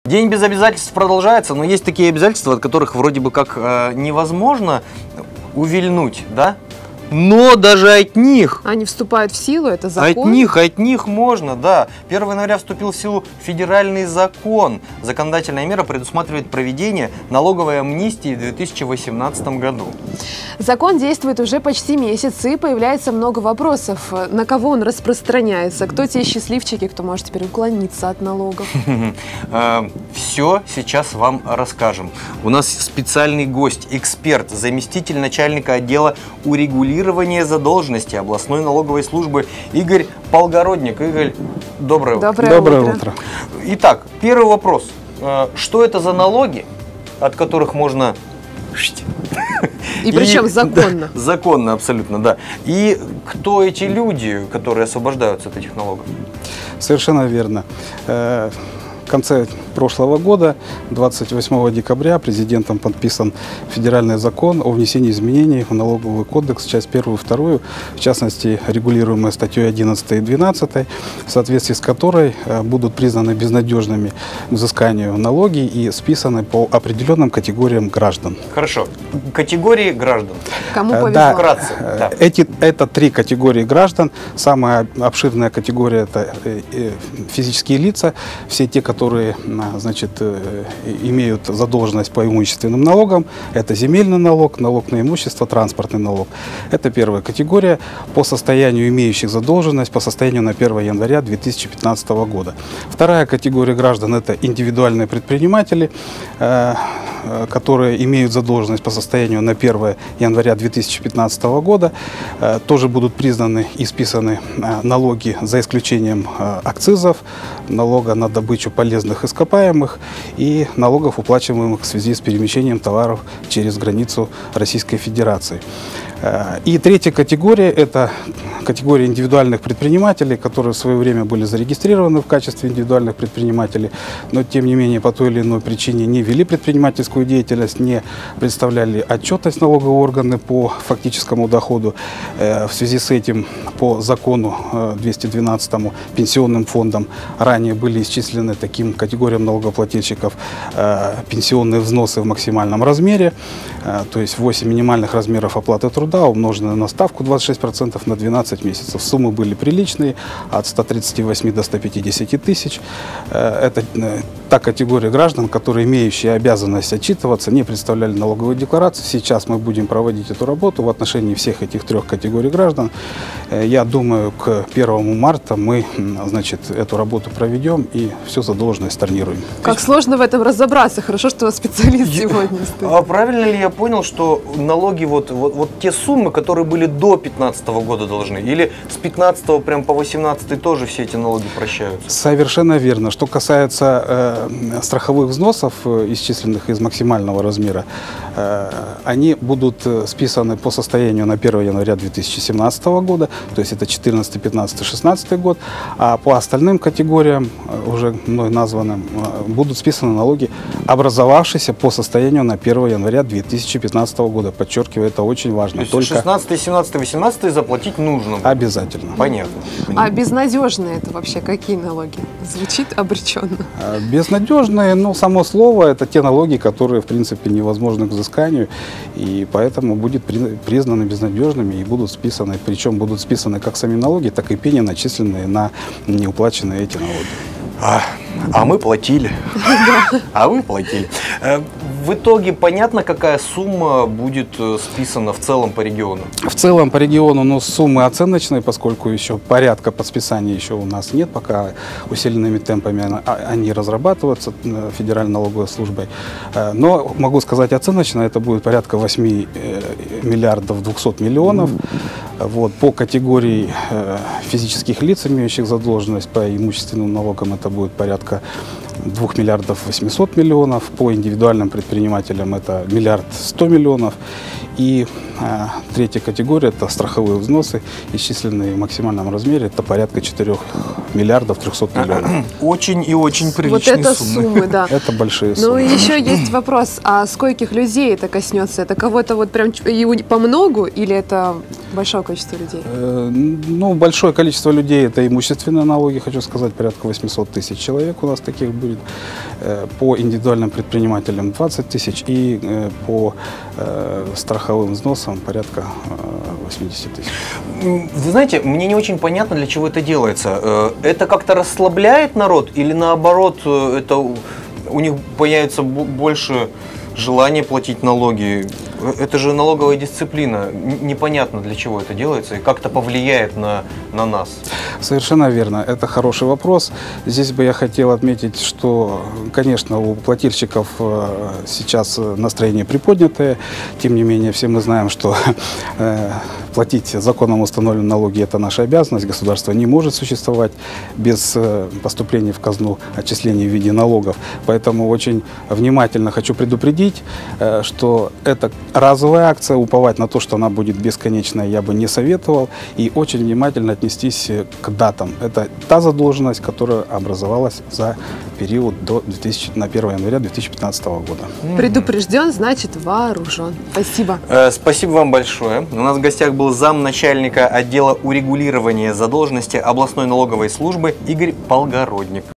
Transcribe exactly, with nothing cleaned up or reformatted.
День без обязательств продолжается, но есть такие обязательства, от которых вроде бы как э, невозможно увильнуть, да? Но даже от них... Они вступают в силу, это закон? От них, от них можно, да. первого января вступил в силу федеральный закон. Законодательная мера предусматривает проведение налоговой амнистии в две тысячи восемнадцатом году. Закон действует уже почти месяц, и появляется много вопросов. На кого он распространяется? Кто те счастливчики, кто может теперь уклониться от налогов? Все сейчас вам расскажем. У нас специальный гость, эксперт, заместитель начальника отдела урегулирования задолженности областной налоговой службы Игорь Полгородник. Игорь, доброе утро. Доброе, Доброе утро. утро. Итак, первый вопрос. Что это за налоги, от которых можно... И причем законно. Да, законно, абсолютно, да. И кто эти люди, которые освобождаются от этих налогов? Совершенно верно. В конце прошлого года, двадцать восьмого декабря, президентом подписан федеральный закон о внесении изменений в налоговый кодекс, часть первую и вторую, в частности, регулируемая статьей одиннадцатой и двенадцатой, в соответствии с которой будут признаны безнадежными к взысканию налоги и списаны по определенным категориям граждан. Хорошо. Категории граждан. Кому повезло? Да, Вкратце, да. Эти, это три категории граждан. Самая обширная категория – это физические лица, все те, которые, значит, имеют задолженность по имущественным налогам. Это земельный налог, налог на имущество, транспортный налог. Это первая категория по состоянию имеющих задолженность по состоянию на первое января две тысячи пятнадцатого года. Вторая категория граждан – это индивидуальные предприниматели, которые имеют задолженность по состоянию на первое января две тысячи пятнадцатого года. Тоже будут признаны и списаны налоги за исключением акцизов, налога на добычу полезных ископаемых и налогов, уплачиваемых в связи с перемещением товаров через границу Российской Федерации. И третья категория – это категория индивидуальных предпринимателей, которые в свое время были зарегистрированы в качестве индивидуальных предпринимателей, но тем не менее по той или иной причине не вели предпринимательскую деятельность, не представляли отчетность налоговые органы по фактическому доходу. В связи с этим по закону двести двенадцатому пенсионным фондам ранее были исчислены таким категориям налогоплательщиков пенсионные взносы в максимальном размере, то есть восемь минимальных размеров оплаты труда, умноженное на ставку двадцать шесть процентов на двенадцать месяцев. Суммы были приличные, от ста тридцати восьми до ста пятидесяти тысяч. Это та категория граждан, которые, имеющие обязанность отчитываться, не представляли налоговую декларацию. Сейчас мы будем проводить эту работу в отношении всех этих трех категорий граждан. Я думаю, к первому марта мы, значит, эту работу проведем и всю задолженность storniруем. Как сложно в этом разобраться. Хорошо, что специалист сегодня стоит. А правильно ли я понял, что налоги, вот, вот, вот те суммы, которые были до пятнадцатого года должны, или с пятнадцатого прям по восемнадцатый тоже все эти налоги прощаются? Совершенно верно. Что касается э, страховых взносов, э, исчисленных из максимального размера, э, они будут списаны по состоянию на первое января две тысячи семнадцатого года, то есть это четырнадцатый, пятнадцатый, шестнадцатый год, а по остальным категориям, уже мной названным, э, будут списаны налоги, образовавшиеся по состоянию на первое января две тысячи пятнадцатого года. Подчеркиваю, это очень важно. То есть Только шестнадцатый, семнадцатый, восемнадцатый заплатить нужно. обязательно. Понятно. А безнадежные это вообще какие налоги? Звучит обреченно. Безнадежные, ну, само слово, это те налоги, которые, в принципе, невозможны к взысканию, и поэтому будут признаны безнадежными и будут списаны, причем будут списаны как сами налоги, так и пени, начисленные на неуплаченные эти налоги. А, а мы платили. А вы платили. В итоге понятно, какая сумма будет списана в целом по региону? В целом по региону, ну, суммы оценочные, поскольку еще порядка под списания еще у нас нет, пока усиленными темпами они разрабатываются Федеральной налоговой службой. Но могу сказать оценочно, это будет порядка восьми миллиардов двухсот миллионов. Вот, по категории физических лиц, имеющих задолженность по имущественным налогам, это будет порядка двух миллиардов восьмисот миллионов, по индивидуальным предпринимателям это миллиард сто миллионов, И э, третья категория – это страховые взносы, исчисленные в максимальном размере, это порядка четырёх миллиардов трёхсот миллионов. Очень и очень приличные Вот это суммы. суммы, да. Это большие Ну суммы. и еще есть вопрос, а скольких людей это коснется? Это кого-то вот прям ч- и у- по многу или это большое количество людей? Э, Ну, большое количество людей – это имущественные налоги, хочу сказать, порядка восемьсот тысяч человек у нас таких будет. Э, По индивидуальным предпринимателям двадцать тысяч и э, по э, страховым взносам порядка э, восемьдесят тысяч. М, Вы знаете, мне не очень понятно, для чего это делается. Э, Это как-то расслабляет народ или наоборот, э, это у у них появится бо- больше желания платить налоги? Э, Это же налоговая дисциплина. Н- Непонятно, для чего это делается и как это повлияет на, на нас. Совершенно верно. Это хороший вопрос. Здесь бы я хотел отметить, что, конечно, у плательщиков э, сейчас э, настроение приподнятое. Тем не менее, все мы знаем, что э, платить законом установленные налоги – это наша обязанность. Государство не может существовать без э, поступления в казну отчислений в виде налогов. Поэтому очень внимательно хочу предупредить, э, что это разовая акция. Уповать на то, что она будет бесконечной, я бы не советовал. И очень внимательно отнестись к датам. Это та задолженность, которая образовалась за период до две тысячи, на первое января две тысячи пятнадцатого года. Предупрежден, значит вооружен. Спасибо. Э, Спасибо вам большое. У нас в гостях был замначальника отдела урегулирования задолженности областной налоговой службы Игорь Полгородник.